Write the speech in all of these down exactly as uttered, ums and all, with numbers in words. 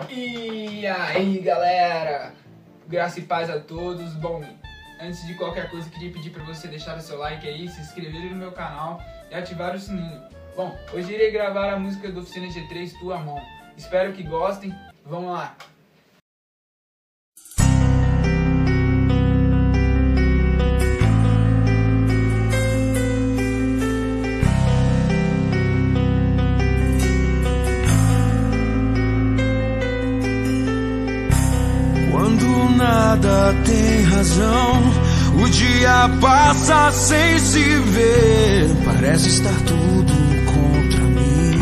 E aí galera, graça e paz a todos. Bom, antes de qualquer coisa queria pedir para você deixar o seu like aí, se inscrever no meu canal e ativar o sininho. Bom, hoje irei gravar a música do Oficina G três, Tua Mão. Espero que gostem, vamos lá! Quando nada tem razão, o dia passa sem se ver. Parece estar tudo contra mim.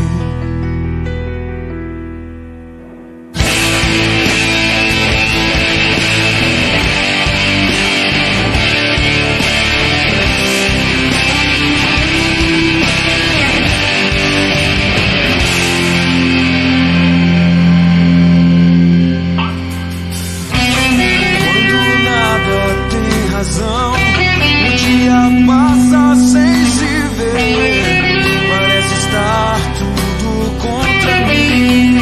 O dia passa sem se ver, parece estar tudo contra mim.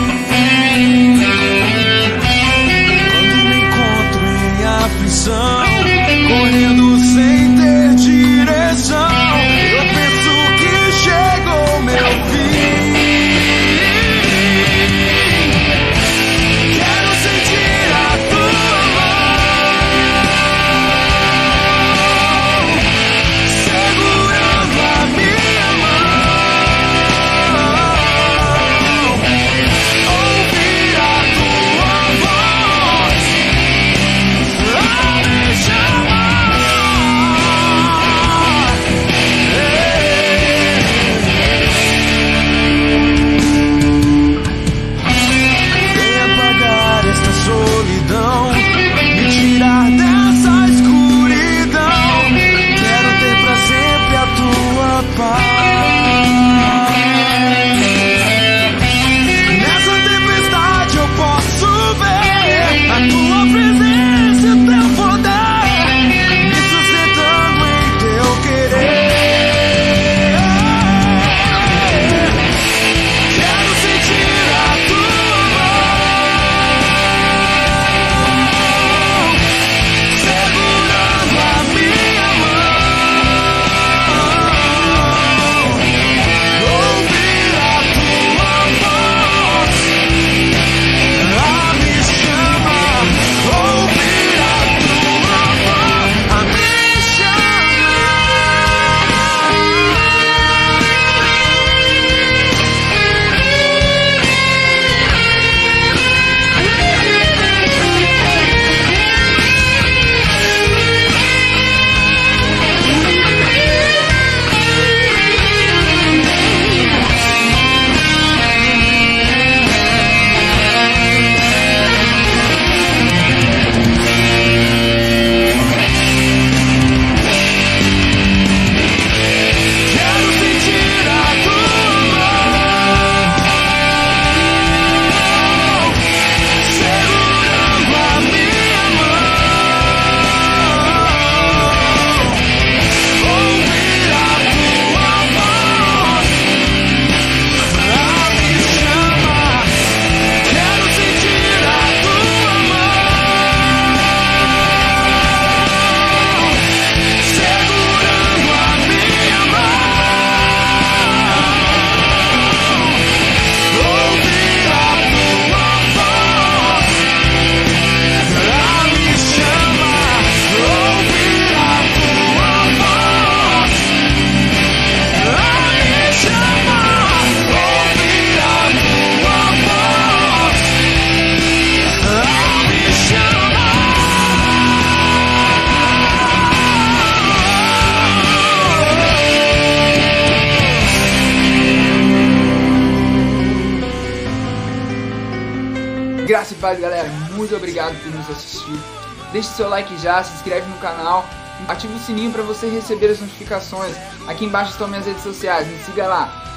Quando me encontro em aflição, correndo sem ter direção, eu penso que chegou meu fim. Quero sentir a tua mão segurando a minha mão, ouvir a tua voz a me chamar. Vem apagar esta solidão, me tirar dessa escuridão. Quero ter pra sempre a tua paz. Nessa tempestade eu posso ver a tua presença e o teu poder me sustentando em teu querer. Quero sentir a tua mão segurando a minha mão, ouvir a tua voz a me chamar, ouvir a tua voz a me chamar. Quero sentir a tua mão segurando a minha mão, ouvir a tua voz a me chamar. Quero sentir a tua mão segurando a minha mão, ouvir a tua voz a me chamar, ouvir a tua voz a me chamar, ouvir a tua voz a me chamar. Graça e paz galera, muito obrigado por nos assistir. Deixe seu like já, se inscreve no canal, ativa o sininho para você receber as notificações. Aqui embaixo estão minhas redes sociais, me siga lá.